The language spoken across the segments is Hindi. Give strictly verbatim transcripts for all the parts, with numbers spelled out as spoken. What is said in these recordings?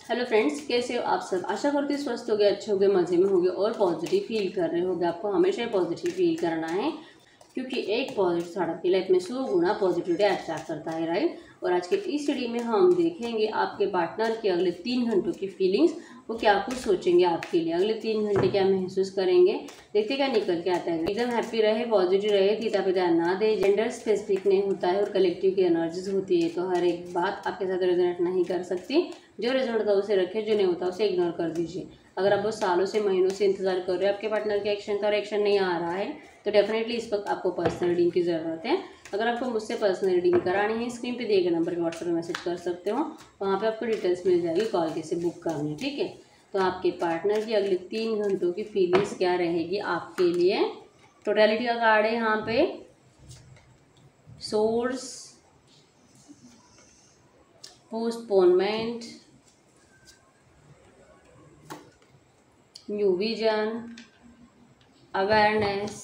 हेलो फ्रेंड्स, कैसे हो आप सब। आशा करती हूँ स्वस्थ हो गए, अच्छे हो गए, मज़े में होगे और पॉजिटिव फील कर रहे होगे। आपको हमेशा पॉजिटिव फील करना है क्योंकि एक पॉजिटिव थॉट आपकी लाइफ में सौ गुना पॉजिटिविटी अट्रैक्ट करता है, राइट। और आज के इस वीडियो में हम देखेंगे आपके पार्टनर के अगले तीन घंटों की फीलिंग्स, वो क्या कुछ सोचेंगे आपके लिए, अगले तीन घंटे क्या महसूस करेंगे, देखते क्या निकल के आता है। एकदम हैप्पी रहे, पॉजिटिव रहे, तीता पिता ना दे। जेंडर स्पेसिफिक नहीं होता है और कलेक्टिव की एनर्जीज होती है, तो हर एक बात आपके साथ रेजोनेट नहीं कर सकती। जो रेजोनेट होता है उसे रखे, जो नहीं होता उसे इग्नोर कर दीजिए। अगर आप वो सालों से महीनों से इंतजार कर रहे हो आपके पार्टनर के एक्शन का और एक्शन नहीं आ रहा है, तो डेफिनेटली इस वक्त आपको पर्सनल रीडिंग की ज़रूरत है। अगर आपको मुझसे पर्सनल रीडिंग करानी है, स्क्रीन पे दिए गए नंबर पे व्हाट्सएप में मैसेज कर सकते हो, वहाँ पे आपको डिटेल्स मिल जाएगी, कॉल कैसे बुक करनी है, ठीक है। तो आपके पार्टनर की अगले तीन घंटों की फीलिंग्स क्या रहेगी आपके लिए। टोटलिटी का कार्ड है यहाँ पे, source, postponement, new vision, awareness.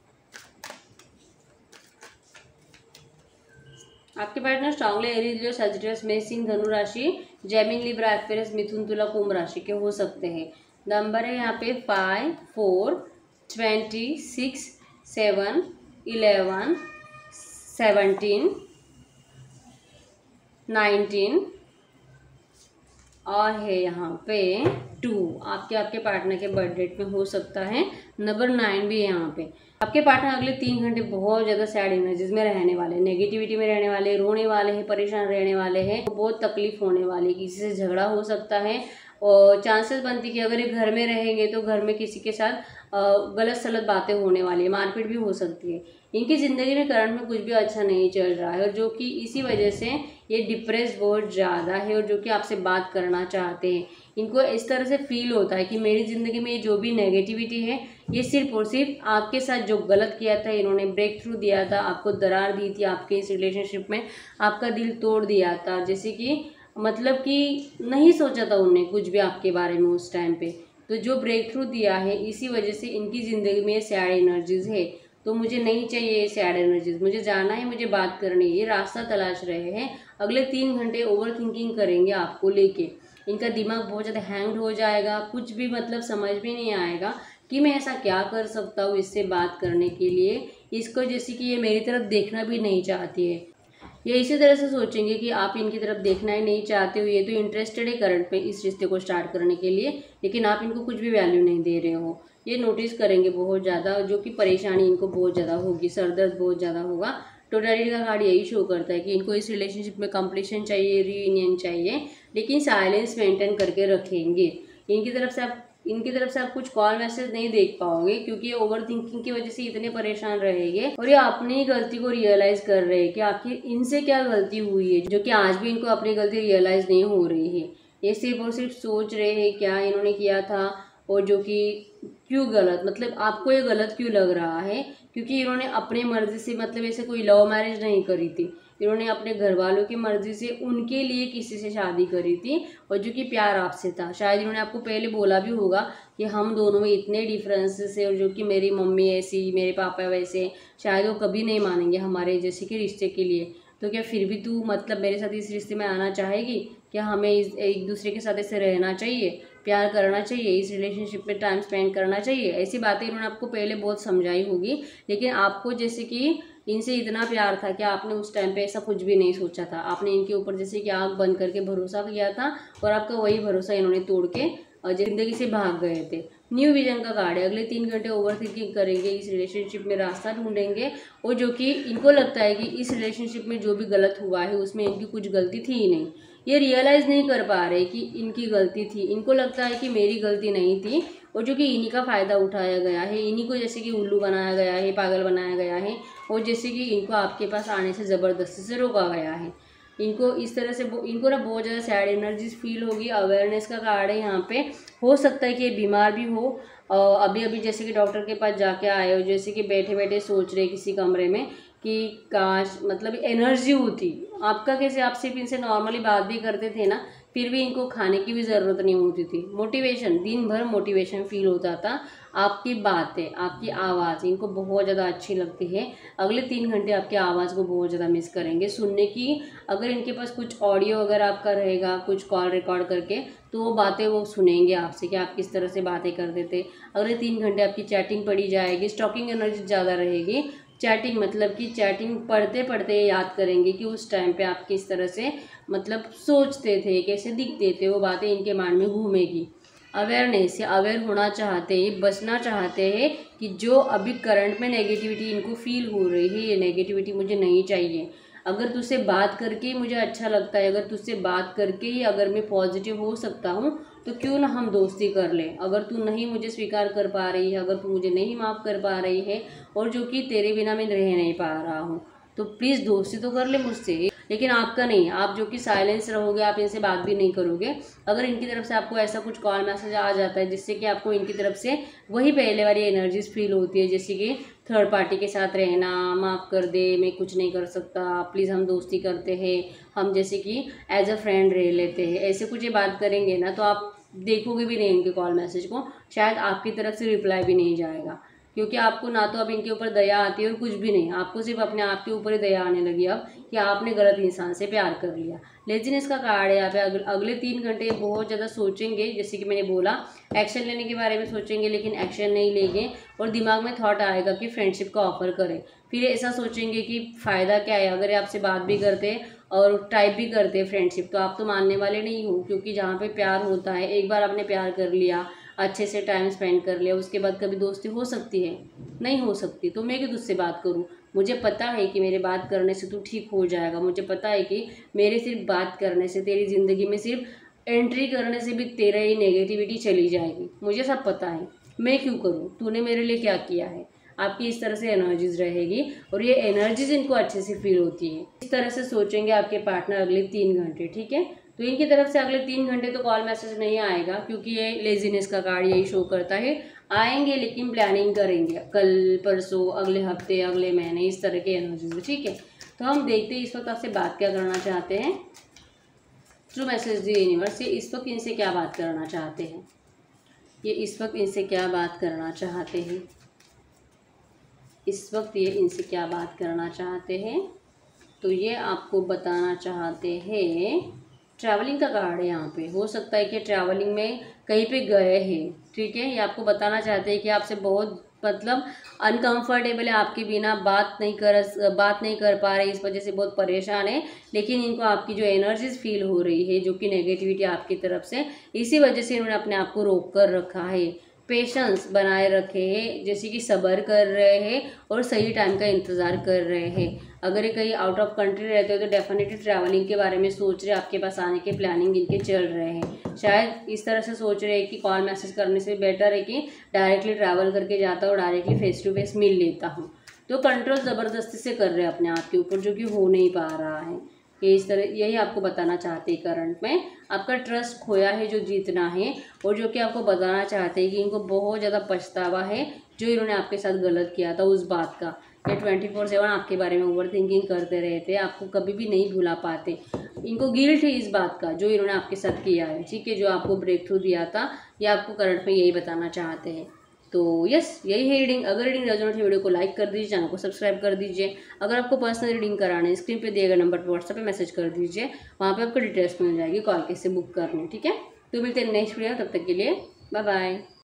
आपके partner strongly Aries, Leo, Sagittarius, मेष, सिंह, धनु राशि, जेमिनी, लिब्रा, एक्वेरियस, मिथुन, तुला, कुंभ राशि के हो सकते हैं। नंबर है यहाँ पे five, four, twenty, six, seven, eleven, seventeen, nineteen और है यहाँ पे टू। आपके आपके पार्टनर के बर्थ डेट में हो सकता है। नंबर नाइन भी है यहाँ पे। आपके पार्टनर अगले तीन घंटे बहुत ज़्यादा सैड एनर्जीज में रहने वाले, नेगेटिविटी में रहने वाले, रोने वाले हैं, परेशान रहने वाले हैं, बहुत तकलीफ होने वाली, किसी से झगड़ा हो सकता है और चांसेस बनती कि अगर ये घर में रहेंगे तो घर में किसी के साथ गलत सलत बातें होने वाली है, मारपीट भी हो सकती है। इनकी ज़िंदगी में करंट में कुछ भी अच्छा नहीं चल रहा है और जो कि इसी वजह से ये डिप्रेस बहुत ज़्यादा है और जो कि आपसे बात करना चाहते हैं। इनको इस तरह से फील होता है कि मेरी ज़िंदगी में जो भी नेगेटिविटी है ये सिर्फ और सिर्फ आपके साथ जो गलत किया था, इन्होंने ब्रेक थ्रू दिया था, आपको दरार दी थी आपके इस रिलेशनशिप में, आपका दिल तोड़ दिया था, जैसे कि मतलब कि नहीं सोचा था उन्होंने कुछ भी आपके बारे में उस टाइम पे। तो जो ब्रेक थ्रू दिया है इसी वजह से इनकी ज़िंदगी में सैड एनर्जीज है। तो मुझे नहीं चाहिए ये सैड एनर्जीज, मुझे जाना है, मुझे बात करनी है, ये रास्ता तलाश रहे हैं। अगले तीन घंटे ओवर थिंकिंग करेंगे आपको लेके। इनका दिमाग बहुत ज़्यादा हैंग हो जाएगा, कुछ भी मतलब समझ में नहीं आएगा कि मैं ऐसा क्या कर सकता हूँ इससे बात करने के लिए। इसको जैसे कि ये मेरी तरफ देखना भी नहीं चाहती है, ये इसी तरह से सोचेंगे कि आप इनकी तरफ देखना ही नहीं चाहते हो, ये तो इंटरेस्टेड है करंट में इस रिश्ते को स्टार्ट करने के लिए, लेकिन आप इनको कुछ भी वैल्यू नहीं दे रहे हो। ये नोटिस करेंगे बहुत ज़्यादा, जो कि परेशानी इनको बहुत ज़्यादा होगी, सरदर्द बहुत ज़्यादा होगा। टोटलिटी का कार्ड यही शो करता है कि इनको इस रिलेशनशिप में कंप्लीशन चाहिए, रीयूनियन चाहिए, लेकिन साइलेंस मेंटेन करके रखेंगे। इनकी तरफ से आप इनकी तरफ से आप कुछ कॉल मैसेज नहीं देख पाओगे क्योंकि ये ओवर थिंकिंग की वजह से इतने परेशान रहेंगे और ये अपनी गलती को रियलाइज कर रहे हैं कि आखिर इनसे क्या गलती हुई है, जो कि आज भी इनको अपनी गलती रियलाइज नहीं हो रही है। ये सिर्फ और सिर्फ सोच रहे हैं क्या इन्होंने किया था और जो कि क्यों गलत, मतलब आपको ये गलत क्यों लग रहा है, क्योंकि इन्होंने अपनी मर्जी से, मतलब ऐसे कोई लव मैरिज नहीं करी थी, इन्होंने अपने घर वालों की मर्जी से उनके लिए किसी से शादी करी थी और जो कि प्यार आपसे था। शायद इन्होंने आपको पहले बोला भी होगा कि हम दोनों में इतने डिफरेंसेस है और जो कि मेरी मम्मी ऐसी, मेरे पापा वैसे, शायद वो कभी नहीं मानेंगे हमारे जैसे कि रिश्ते के लिए। तो क्या फिर भी तू मतलब मेरे साथ इस रिश्ते में आना चाहेगी? क्या हमें इस एक दूसरे के साथ ऐसे रहना चाहिए, प्यार करना चाहिए, इस रिलेशनशिप में टाइम स्पेंड करना चाहिए? ऐसी बातें इन्होंने आपको पहले बहुत समझाई होगी, लेकिन आपको जैसे कि इनसे इतना प्यार था कि आपने उस टाइम पे ऐसा कुछ भी नहीं सोचा था। आपने इनके ऊपर जैसे कि आँख बंद करके भरोसा किया था और आपका वही भरोसा इन्होंने तोड़ के ज़िंदगी से भाग गए थे। न्यू विजन का कार्ड है, अगले तीन घंटे ओवर थिंकिंग करेंगे, इस रिलेशनशिप में रास्ता ढूंढेंगे और जो कि इनको लगता है कि इस रिलेशनशिप में जो भी गलत हुआ है उसमें इनकी कुछ गलती थी ही नहीं। ये रियलाइज़ नहीं कर पा रहे कि इनकी गलती थी, इनको लगता है कि मेरी गलती नहीं थी और जो कि इन्हीं का फ़ायदा उठाया गया है, इन्हीं को जैसे कि उल्लू बनाया गया है, पागल बनाया गया है और जैसे कि इनको आपके पास आने से ज़बरदस्ती से रोका गया है। इनको इस तरह से इनको ना बहुत ज़्यादा सैड एनर्जीज फील होगी। अवेयरनेस का कार्ड है यहाँ पे, हो सकता है कि ये बीमार भी हो, अभी अभी जैसे कि डॉक्टर के पास जाके आए हो, जैसे कि बैठे बैठे सोच रहे किसी कमरे में कि काश मतलब एनर्जी होती आपका, कैसे आप सिर्फ इनसे नॉर्मली बात भी करते थे ना, फिर भी इनको खाने की भी ज़रूरत नहीं होती थी। मोटिवेशन, दिन भर मोटिवेशन फील होता था। आपकी बातें, आपकी आवाज़ इनको बहुत ज़्यादा अच्छी लगती है। अगले तीन घंटे आपकी आवाज़ को बहुत ज़्यादा मिस करेंगे सुनने की। अगर इनके पास कुछ ऑडियो वगैरह आपका रहेगा, कुछ कॉल रिकॉर्ड करके, तो वो बातें वो सुनेंगे आपसे कि आप किस तरह से बातें करते थे। अगले तीन घंटे आपकी चैटिंग पड़ी जाएगी, स्टॉकिंग एनर्जी ज़्यादा रहेगी। चैटिंग मतलब कि चैटिंग पढ़ते पढ़ते याद करेंगे कि उस टाइम पे आप किस तरह से मतलब सोचते थे, कैसे दिखते थे, वो बातें इनके माइंड में घूमेगी। अवेयरनेस से अवेयर होना चाहते हैं, बचना चाहते हैं कि जो अभी करंट में नेगेटिविटी इनको फील हो रही है, ये नेगेटिविटी मुझे नहीं चाहिए। अगर तुझसे बात करके मुझे अच्छा लगता है, अगर तुझसे बात करके ही अगर मैं पॉजिटिव हो सकता हूँ, तो क्यों ना हम दोस्ती कर लें। अगर तू नहीं मुझे स्वीकार कर पा रही है, अगर तू मुझे नहीं माफ़ कर पा रही है, और जो कि तेरे बिना मैं रह नहीं पा रहा हूँ, तो प्लीज़ दोस्ती तो कर ले मुझसे। लेकिन आपका नहीं, आप जो कि साइलेंस रहोगे, आप इनसे बात भी नहीं करोगे। अगर इनकी तरफ से आपको ऐसा कुछ कॉल मैसेज आ जाता है जिससे कि आपको इनकी तरफ से वही पहले वाली एनर्जीज फील होती है, जैसे कि थर्ड पार्टी के साथ रहना, माफ़ कर दे, मैं कुछ नहीं कर सकता, प्लीज़ हम दोस्ती करते हैं, हम जैसे कि एज अ फ्रेंड रह लेते हैं, ऐसे कुछ ये बात करेंगे ना, तो आप देखोगे भी नहीं इनके कॉल मैसेज को, शायद आपकी तरफ से रिप्लाई भी नहीं जाएगा। क्योंकि आपको ना तो अब इनके ऊपर दया आती है और कुछ भी नहीं, आपको सिर्फ अपने आप के ऊपर ही दया आने लगी अब कि आपने गलत इंसान से प्यार कर लिया। लेजिनेस का कार्ड है यहाँ पे। अगले अगले तीन घंटे बहुत ज़्यादा सोचेंगे, जैसे कि मैंने बोला, एक्शन लेने के बारे में सोचेंगे लेकिन एक्शन नहीं लेंगे, और दिमाग में थॉट आएगा कि फ्रेंडशिप का ऑफर करें। फिर ऐसा सोचेंगे कि फ़ायदा क्या है, अगर आपसे बात भी करते और टाइप भी करते फ्रेंडशिप, तो आप तो मानने वाले नहीं हो। क्योंकि जहाँ पे प्यार होता है, एक बार आपने प्यार कर लिया, अच्छे से टाइम स्पेंड कर लिया, उसके बाद कभी दोस्ती हो सकती है? नहीं हो सकती। तो मैं क्यों तुझसे बात करूं? मुझे पता है कि मेरे बात करने से तू ठीक हो जाएगा, मुझे पता है कि मेरे सिर्फ बात करने से, तेरी ज़िंदगी में सिर्फ एंट्री करने से भी तेरा ही नेगेटिविटी चली जाएगी, मुझे सब पता है। मैं क्यों करूँ? तूने मेरे लिए क्या किया है? आपकी इस तरह से एनर्जीज रहेगी, और ये एनर्जीज इनको अच्छे से फील होती है। इस तरह से सोचेंगे आपके पार्टनर अगले तीन घंटे, ठीक है। तो इनकी तरफ से अगले तीन घंटे तो कॉल मैसेज नहीं आएगा, क्योंकि ये लेजीनेस का कार्ड यही शो करता है। आएंगे लेकिन प्लानिंग करेंगे, कल परसों, अगले हफ्ते, अगले महीने, इस तरह के एनर्जीज, ठीक है। तो हम देखते हैं इस वक्त आपसे बात क्या करना चाहते हैं। थ्रू मैसेज दी यूनिवर्स, ये इस वक्त इनसे क्या बात करना चाहते हैं, ये इस वक्त इनसे क्या बात करना चाहते हैं, इस वक्त ये इनसे क्या बात करना चाहते हैं। तो ये आपको बताना चाहते हैं, ट्रैवलिंग का कार्ड है यहाँ पे। हो सकता है कि ट्रैवलिंग में कहीं पे गए हैं, ठीक है। ये आपको बताना चाहते हैं कि आपसे बहुत मतलब अनकंफर्टेबल है, आपके बिना बात नहीं कर बात नहीं कर पा रहे, इस वजह से बहुत परेशान है। लेकिन इनको आपकी जो एनर्जीज फील हो रही है, जो कि नेगेटिविटी आपकी तरफ से, इसी वजह से इन्होंने अपने आप को रोक कर रखा है, पेशेंस बनाए रखे हैं, जैसे कि सब्र कर रहे हैं और सही टाइम का इंतज़ार कर रहे हैं। अगर ये कहीं आउट ऑफ कंट्री रहते हो तो डेफिनेटली ट्रैवलिंग के बारे में सोच रहे, आपके पास आने के प्लानिंग इनके चल रहे हैं। शायद इस तरह से सोच रहे हैं कि कॉल मैसेज करने से बेटर है कि डायरेक्टली ट्रैवल करके जाता हूँ, डायरेक्टली फेस टू फेस मिल लेता हूँ। तो कंट्रोल ज़बरदस्ती से कर रहे हैं अपने आप के ऊपर, जो कि हो नहीं पा रहा है। कि इस तरह यही आपको बताना चाहते हैं, करंट में आपका ट्रस्ट खोया है जो जीतना है, और जो कि आपको बताना चाहते हैं कि इनको बहुत ज़्यादा पछतावा है जो इन्होंने आपके साथ गलत किया था उस बात का। ये ट्वेंटी फोर सेवन आपके बारे में ओवर थिंकिंग करते रहते, आपको कभी भी नहीं भुला पाते। इनको गिल्ट है इस बात का जो इन्होंने आपके साथ किया है, ठीक है, जो आपको ब्रेक थ्रू दिया था, ये आपको करंट में यही बताना चाहते हैं। तो यस, यही है रीडिंग। अगर रीडिंग रेजोनेट है, वीडियो को लाइक कर दीजिए, चैनल को सब्सक्राइब कर दीजिए। अगर आपको पर्सनल रीडिंग कराने है, स्क्रीन पे दिए गए नंबर पर व्हाट्सएप पे मैसेज कर दीजिए, वहाँ पे आपको डिटेल्स मिल जाएगी कॉल कैसे बुक करनी, ठीक है। तो मिलते हैं नेक्स्ट वीडियो, तब तक के लिए बाय बाय।